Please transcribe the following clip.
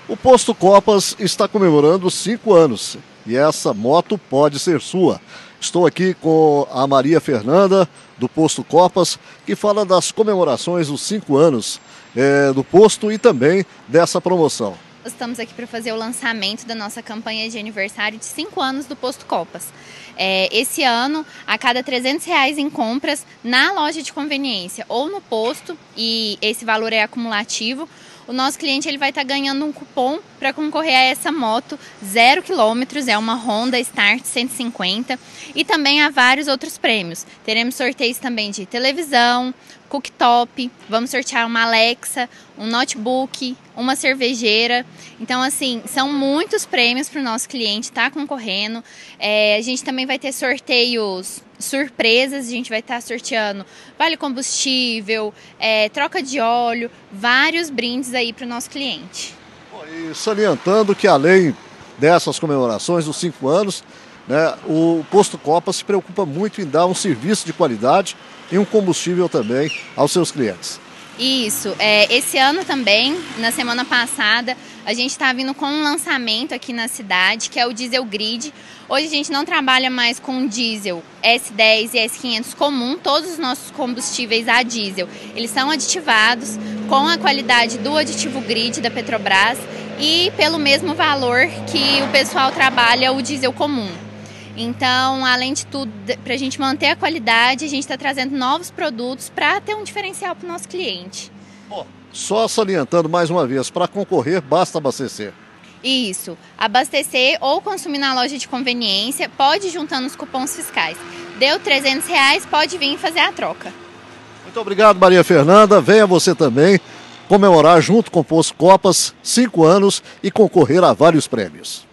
O Posto Copas está comemorando 5 anos e essa moto pode ser sua. Estou aqui com a Maria Fernanda, do Posto Copas, que fala das comemorações dos 5 anos do posto e também dessa promoção. Nós estamos aqui para fazer o lançamento da nossa campanha de aniversário de 5 anos do Posto Copas. Esse ano, a cada R$300 em compras na loja de conveniência ou no posto, e esse valor é acumulativo, o nosso cliente ele vai estar ganhando um cupom para concorrer a essa moto 0 km, é uma Honda Start 150, e também há vários outros prêmios. Teremos sorteios também de televisão, cooktop, vamos sortear uma Alexa, um notebook, uma cervejeira. Então, assim, são muitos prêmios para o nosso cliente estar concorrendo. A gente também vai ter sorteios surpresas, a gente vai estar sorteando vale combustível, troca de óleo, vários brindes aí para o nosso cliente. E salientando que além dessas comemorações dos 5 anos, o Posto Copas se preocupa muito em dar um serviço de qualidade e um combustível também aos seus clientes. Isso, esse ano também, na semana passada, a gente está vindo com um lançamento aqui na cidade, que é o Diesel Grid. Hoje a gente não trabalha mais com diesel S10 e S500 comum, todos os nossos combustíveis a diesel, eles são aditivados com a qualidade do aditivo Grid da Petrobras e pelo mesmo valor que o pessoal trabalha o diesel comum. Então, além de tudo, para a gente manter a qualidade, a gente está trazendo novos produtos para ter um diferencial para o nosso cliente. Só salientando mais uma vez, para concorrer basta abastecer. Isso, abastecer ou consumir na loja de conveniência, pode ir juntando os cupons fiscais. Deu R$300, pode vir fazer a troca. Muito obrigado, Maria Fernanda. Venha você também comemorar junto com o Posto Copas 5 anos e concorrer a vários prêmios.